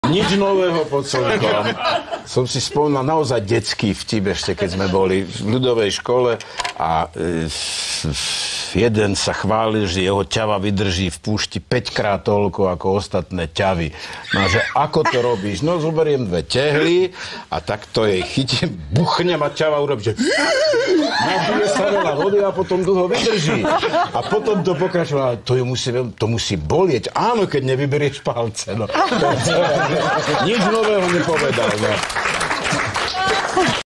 Nič nového pod slnkom. Som si spomínal naozaj detský vtip, ešte keď sme boli v ľudovej škole a jeden sa chválil, že jeho ťava vydrží v púšti 5-krát toľko ako ostatné ťavy. No a že ako to robíš? No zoberiem 2 tehly a takto jej chytím, buchnem a ťava urobí, že napije sa veľa vody a potom dlho vydrží. A potom to pokračovalo, to musí bolieť. Áno, keď nevyberieš palce. No. Nič nového nepovedal. No.